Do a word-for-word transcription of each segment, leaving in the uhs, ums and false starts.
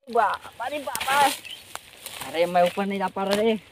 अरे बाबा, अरे मैं ऊपर नहीं जा पा रहा रे।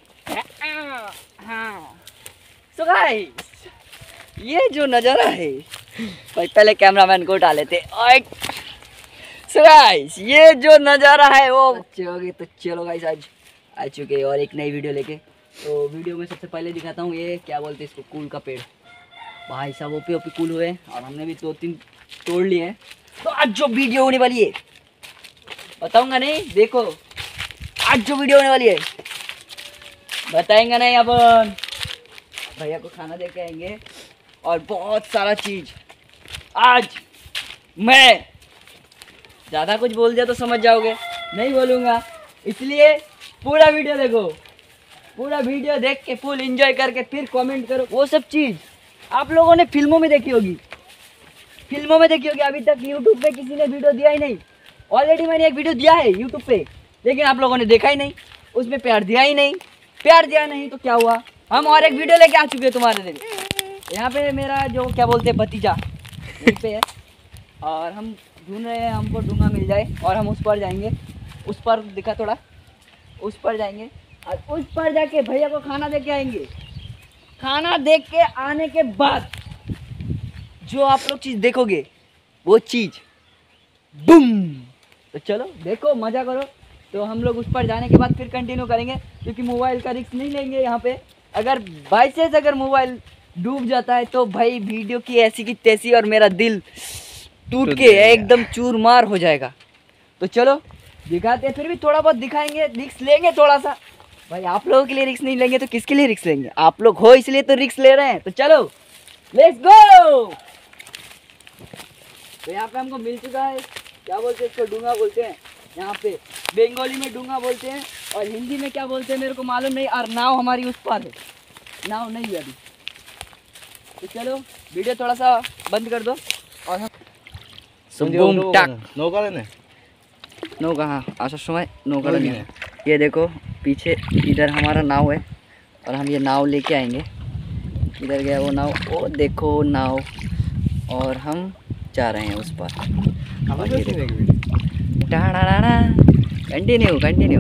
हाँ सो गाइस, ये जो नज़ारा है भाई, पहले कैमरामैन को उठा लेते। सो गाइस, ये जो नज़ारा है वो अच्छे होगी। तो चलो गाइस, आज आ चुके और एक नई वीडियो लेके। तो वीडियो में सबसे पहले दिखाता हूँ, ये क्या बोलते हैं इसको, कूल का पेड़। भाई साहब ओपी ओपी कूल हुए और हमने भी दो तीन तोड़ लिए हैं। तो आज जो वीडियो होने वाली है बताऊंगा नहीं, देखो आज जो वीडियो होने वाली है बताएंगे नहीं। अपन भैया को खाना दे के आएंगे और बहुत सारा चीज। आज मैं ज़्यादा कुछ बोल दिया तो समझ जाओगे, नहीं बोलूँगा, इसलिए पूरा वीडियो देखो। पूरा वीडियो देख के फुल एंजॉय करके फिर कमेंट करो। वो सब चीज़ आप लोगों ने फिल्मों में देखी होगी, फिल्मों में देखी होगी। अभी तक यूट्यूब पे किसी ने वीडियो दिया ही नहीं। ऑलरेडी मैंने एक वीडियो दिया है यूट्यूब पे, लेकिन आप लोगों ने देखा ही नहीं, उसमें प्यार दिया ही नहीं। प्यार दिया नहीं तो क्या हुआ, हम और एक वीडियो लेके आ चुके हैं तुम्हारे लिए। यहाँ पे मेरा जो क्या बोलते हैं भतीजा यहीं पे है और हम ढूंढ रहे हैं हमको डूंगा मिल जाए और हम उस पर जाएंगे। उस पर दिखा थोड़ा, उस पर जाएंगे और उस पर जाके भैया को खाना दे के आएंगे। खाना दे के आने के बाद जो आप लोग चीज़ देखोगे वो चीज़ बूम। तो चलो देखो, मज़ा करो। तो हम लोग उस पर जाने के बाद फिर कंटिन्यू करेंगे, क्योंकि मोबाइल का रिस्क नहीं लेंगे यहाँ पे। अगर बाई चांस अगर मोबाइल डूब जाता है तो भाई वीडियो की ऐसी की तैसी और मेरा दिल टूट के एकदम चूरमार हो जाएगा। तो चलो दिखाते हैं, फिर भी थोड़ा बहुत दिखाएंगे, रिस्क लेंगे थोड़ा सा। भाई आप लोगों के लिए रिस्क नहीं लेंगे तो किसके लिए रिस्क लेंगे? आप लोग हो इसलिए तो रिस्क ले रहे हैं। तो चलो लेट्स गो। तो यहाँ पे हमको मिल चुका है, क्या बोलते हैं इसको, डूंगा बोलते हैं यहाँ पे। बंगाली में डूंगा बोलते हैं और हिंदी में क्या बोलते हैं मेरे को मालूम नहीं। और नाव हमारी उस पर है, नाव नहीं है अभी। तो चलो वीडियो थोड़ा सा बंद कर दो और हम बूम टाक नौका लेने नौका, हाँ आशा समय नौका लेने। ये देखो पीछे इधर हमारा नाव है और हम ये नाव लेके आएंगे। इधर गया वो नाव, वो देखो नाव, और हम जा रहे हैं उस पर। कंटिन्यू कंटिन्यू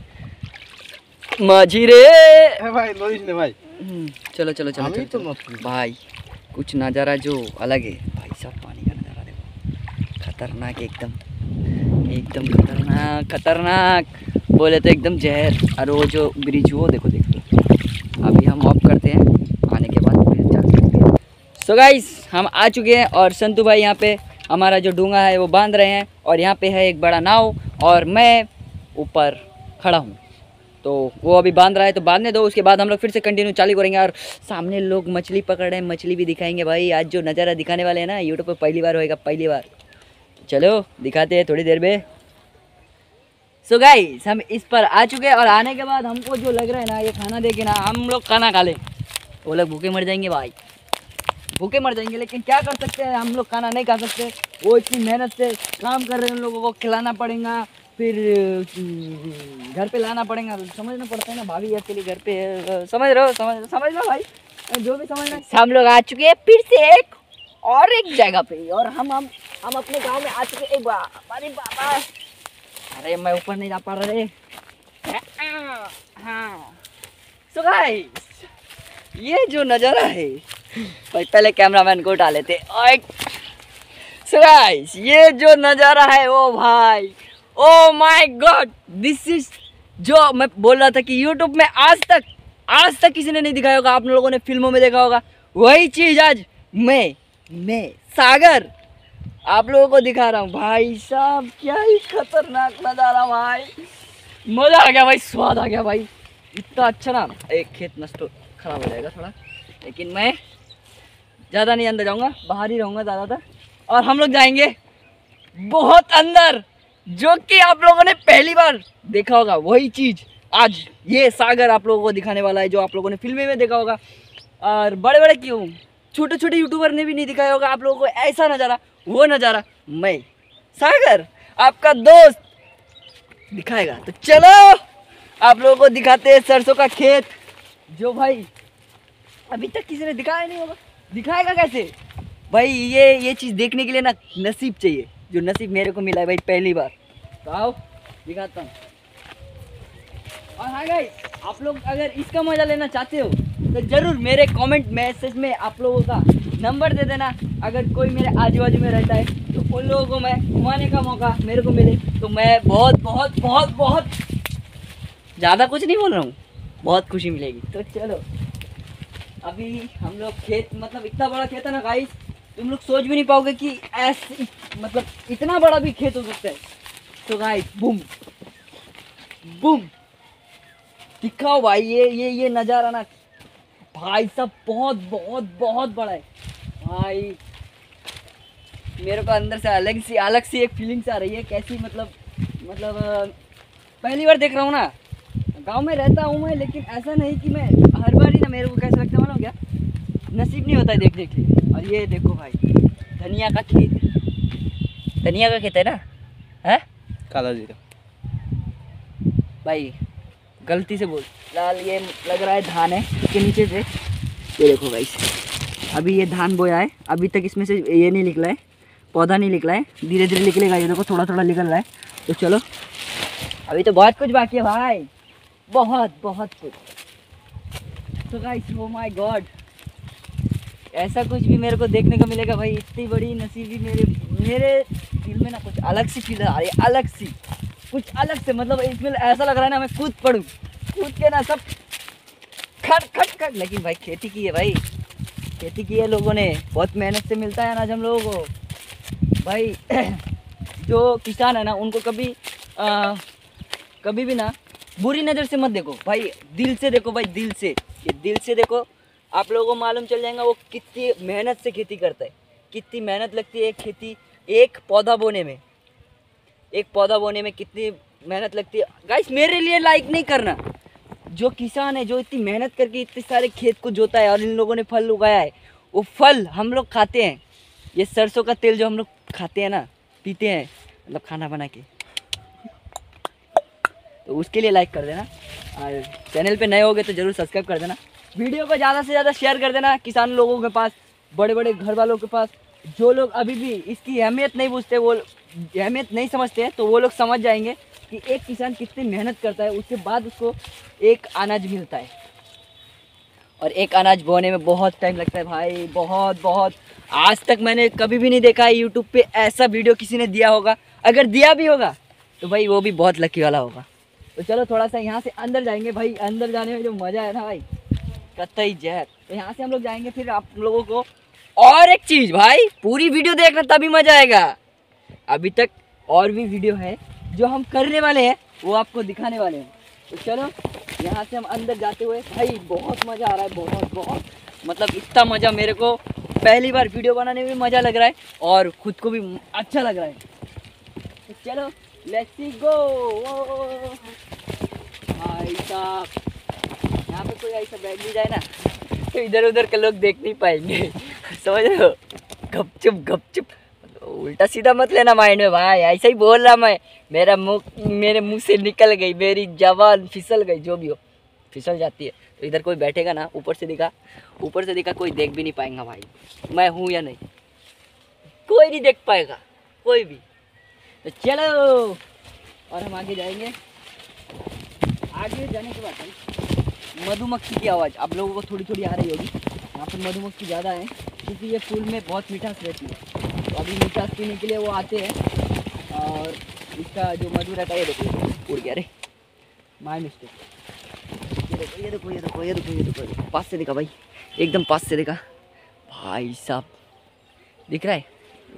माझी रे भाई लोइस ने भाई। चलो चलो चलो, चलो, तो चलो। भाई कुछ नज़ारा जो अलग है भाई साहब। पानी का नज़ारा देखो, खतरनाक एकदम, एकदम खतरनाक खतरनाक बोले तो एकदम जहर। और वो जो ब्रिज वो देखो देखो। अभी हम ऑफ करते हैं, आने के बाद फिर जा सकते हैं। सो गाइस हम आ चुके हैं और संतू भाई यहाँ पे हमारा जो डूंगा है वो बांध रहे हैं और यहाँ पे है एक बड़ा नाव और मैं ऊपर खड़ा हूँ। तो वो अभी बांध रहा है तो बांधने दो, उसके बाद हम लोग फिर से कंटिन्यू चालू करेंगे। और सामने लोग मछली पकड़ रहे हैं, मछली भी दिखाएंगे भाई। आज जो नज़ारा दिखाने वाले हैं ना, यूट्यूब पर पहली बार होएगा, पहली बार। चलो दिखाते हैं थोड़ी देर में। सो गाइस हम इस पर आ चुके हैं और आने के बाद हमको जो लग रहा है ना, ये खाना देके ना हम लोग खाना खा ले, वो लोग भूखे मर जाएंगे भाई, भूखे मर जाएंगे। लेकिन क्या कर सकते हैं, हम लोग खाना नहीं खा सकते। वो इतनी मेहनत से काम कर रहे हैं, उन लोगों को खिलाना पड़ेगा, फिर घर पे लाना पड़ेगा, समझना पड़ता है ना। भाभी अकेली घर पे है, समझ रहे हो, समझ समझ लो भाई, जो भी समझना। हम लोग आ चुके हैं फिर से एक और एक जगह पे, और हम हम हम अपने गांव में आ चुके एक बार। अरे बाबा, अरे मैं ऊपर नहीं जा पा रहा रे। हाँ सो गाइस, ये जो नज़ारा है भाई, पहले कैमरामैन को उठा लेते। सो गाइस, ये जो नज़ारा है वो भाई, oh my God, this is जो मैं बोल रहा था कि यूट्यूब में आज तक आज तक किसी ने नहीं दिखाया होगा, आप लोगों ने फिल्मों में देखा होगा, वही चीज़ आज मैं मैं सागर आप लोगों को दिखा रहा हूँ। भाई साहब क्या ही खतरनाक नज़ारा भाई, मज़ा आ गया भाई, स्वाद आ गया भाई, इतना अच्छा ना। एक खेत नष्ट खराब हो जाएगा थोड़ा, लेकिन मैं ज़्यादा नहीं अंदर जाऊँगा, बाहर ही रहूँगा ज़्यादातर। और हम लोग जाएंगे बहुत अंदर, जो कि आप लोगों ने पहली बार देखा होगा, वही चीज़ आज ये सागर आप लोगों को दिखाने वाला है, जो आप लोगों ने फिल्में में देखा होगा। और बड़े बड़े क्यों, छोटे छोटे यूट्यूबर ने भी नहीं दिखाया होगा आप लोगों को ऐसा नज़ारा। वो नज़ारा मैं सागर आपका दोस्त दिखाएगा। तो चलो आप लोगों को दिखाते हैं सरसों का खेत, जो भाई अभी तक किसी ने दिखाया नहीं होगा। दिखाएगा कैसे भाई, ये ये चीज़ देखने के लिए ना नसीब चाहिए, जो नसीब मेरे को मिला है भाई पहली बार। तो आओ दिखाता हूँ। और हाँ गाइस, आप लोग अगर इसका मजा लेना चाहते हो तो जरूर मेरे कमेंट मैसेज में आप लोगों का नंबर दे देना। अगर कोई मेरे आजू बाजू में रहता है तो उन लोगों को मैं घुमाने का मौका मेरे को मिले तो मैं बहुत बहुत बहुत बहुत ज़्यादा कुछ नहीं बोल रहा हूँ, बहुत खुशी मिलेगी। तो चलो अभी हम लोग खेत, मतलब इतना बड़ा खेत है ना गाइस, तुम लोग सोच भी नहीं पाओगे कि ऐसे मतलब इतना बड़ा भी खेत हो सकता है। तो गाइस बूम बूम दिखाओ भाई, ये ये ये नज़ारा ना भाई साहब बहुत बहुत बहुत बड़ा है भाई। मेरे को अंदर से अलग सी अलग सी एक फीलिंग्स आ रही है, कैसी मतलब मतलब पहली बार देख रहा हूँ ना। गांव में रहता हूँ मैं, लेकिन ऐसा नहीं कि मैं हर बार ही ना, मेरे को कैसा लगता है मालूम क्या, नसीब नहीं होता है देखने के लिए। और ये देखो भाई धनिया का खेत, धनिया का खेत है ना, है काला जीरा भाई, गलती से बोल लाल, ये लग रहा है धान है इसके नीचे से। ये देखो भाई, अभी ये धान बोया है, अभी तक इसमें से ये नहीं निकला है, पौधा नहीं निकला है, धीरे धीरे निकलेगा। ये देखो थोड़ा थोड़ा निकल रहा है। तो चलो अभी तो बहुत कुछ बाकी है भाई, बहुत बहुत कुछ। तो गाइस ओ माय गॉड, ऐसा कुछ भी मेरे को देखने को मिलेगा भाई, इतनी बड़ी नसीबी मेरे मेरे दिल में ना कुछ अलग सी फील आ रही है, अलग सी कुछ अलग से, मतलब इसमें ऐसा लग रहा है ना मैं कूद पड़ूं, कूद के ना सब खट खट खट। लेकिन भाई खेती की है भाई, खेती की है लोगों ने, बहुत मेहनत से मिलता है अनाज हम लोगों को भाई। जो किसान है ना उनको कभी आ, कभी भी ना बुरी नज़र से मत देखो भाई, दिल से देखो भाई, दिल से, ये दिल से देखो। आप लोगों को मालूम चल जाएगा वो कितनी मेहनत से खेती करता है, कितनी मेहनत लगती है एक खेती, एक पौधा बोने में, एक पौधा बोने में कितनी मेहनत लगती है गाइस। मेरे लिए लाइक नहीं करना, जो किसान है जो इतनी मेहनत करके इतने सारे खेत को जोता है और इन लोगों ने फल उगाया है, वो फल हम लोग खाते हैं। ये सरसों का तेल जो हम लोग खाते हैं ना, पीते हैं, मतलब खाना बना के, तो उसके लिए लाइक कर देना। और चैनल पे नए होगे तो ज़रूर सब्सक्राइब कर देना। वीडियो को ज़्यादा से ज़्यादा शेयर कर देना किसान लोगों के पास, बड़े बड़े घर वालों के पास। जो लोग अभी भी इसकी अहमियत नहीं पूछते, वो अहमियत नहीं समझते हैं, तो वो लोग समझ जाएंगे कि एक किसान कितनी मेहनत करता है, उसके बाद उसको एक अनाज मिलता है। और एक अनाज बोने में बहुत टाइम लगता है भाई, बहुत बहुत। आज तक मैंने कभी भी नहीं देखा है यूट्यूब पे ऐसा वीडियो किसी ने दिया होगा, अगर दिया भी होगा तो भाई वो भी बहुत लकी वाला होगा। तो चलो थोड़ा सा यहाँ से अंदर जाएंगे भाई, अंदर जाने में जो मज़ा है ना भाई, कतई जहर। तो यहाँ से हम लोग जाएंगे, फिर आप लोगों को और एक चीज़ भाई, पूरी वीडियो देखना तभी मज़ा आएगा। अभी तक और भी वीडियो है जो हम करने वाले हैं, वो आपको दिखाने वाले हैं। तो चलो यहाँ से हम अंदर जाते हुए, भाई बहुत मज़ा आ रहा है, बहुत बहुत, मतलब इतना मज़ा मेरे को पहली बार वीडियो बनाने में मज़ा लग रहा है और ख़ुद को भी अच्छा लग रहा है। तो चलो लेट्स गो। भाई साहब यहाँ पे कोई ऐसा बैठ भी जाए ना तो इधर उधर के लोग देख नहीं पाएंगे, समझ रहे हो, गपचुप गपचुप। उल्टा सीधा मत लेना माइंड में भाई, ऐसा ही बोल रहा मैं, मेरा मुंह मेरे मुंह से निकल गई, मेरी जबान फिसल गई, जो भी हो फिसल जाती है। तो इधर कोई बैठेगा ना, ऊपर से दिखा, ऊपर से दिखा, कोई देख भी नहीं पाएगा भाई मैं हूँ या नहीं, कोई नहीं देख पाएगा कोई भी। तो चलो और हम आगे जाएंगे। आगे जाने के बाद मधुमक्खी की आवाज़ आप लोगों को थोड़ी थोड़ी आ रही होगी। यहाँ पर मधुमक्खी ज़्यादा है क्योंकि ये फूल में बहुत मिठास रहती है, तो अभी मिठास पीने के लिए वो आते हैं। और इसका जो मधु रहता है, ये देखो उड़ गया, अरे माय मिस्टेक। ये देखो ये देखो ये देखो ये देखो ये देखो पास से देखा भाई, एकदम पास से देखा भाई साहब, दिख रहा है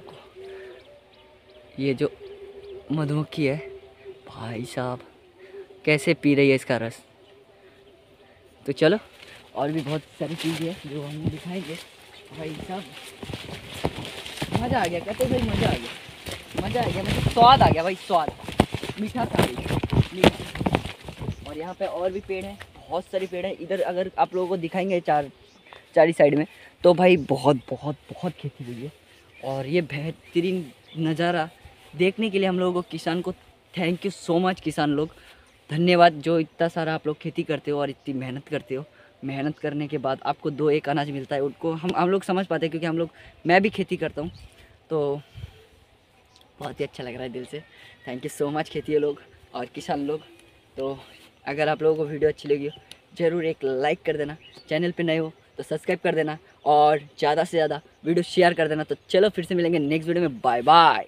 ये जो मधुमक्खी है भाई साहब, कैसे पी रही है इसका रस। तो चलो और भी बहुत सारी चीज़ें हैं जो हम दिखाएंगे भाई साहब। मज़ा आ गया, कहते भाई मज़ा आ गया, मज़ा आ गया, मतलब स्वाद आ गया भाई, स्वाद, मीठा सा मीठा। और यहाँ पे और भी पेड़ हैं, बहुत सारे पेड़ हैं इधर, अगर आप लोगों को दिखाएंगे चार चारी साइड में, तो भाई बहुत बहुत बहुत खेती हुई है। और ये बेहतरीन नज़ारा देखने के लिए हम लोगों को, किसान को थैंक यू सो मच किसान लोग, धन्यवाद जो इतना सारा आप लोग खेती करते हो और इतनी मेहनत करते हो। मेहनत करने के बाद आपको दो एक अनाज मिलता है, उनको हम हम लोग समझ पाते हैं क्योंकि हम लोग, मैं भी खेती करता हूँ, तो बहुत ही अच्छा लग रहा है दिल से। थैंक यू सो मच खेती लोग, और किसान लोग। तो अगर आप लोगों को वीडियो अच्छी लगी हो ज़रूर एक लाइक कर देना, चैनल पे नए हो तो सब्सक्राइब कर देना और ज़्यादा से ज़्यादा वीडियो शेयर कर देना। तो चलो फिर से मिलेंगे नेक्स्ट वीडियो में, बाय बाय।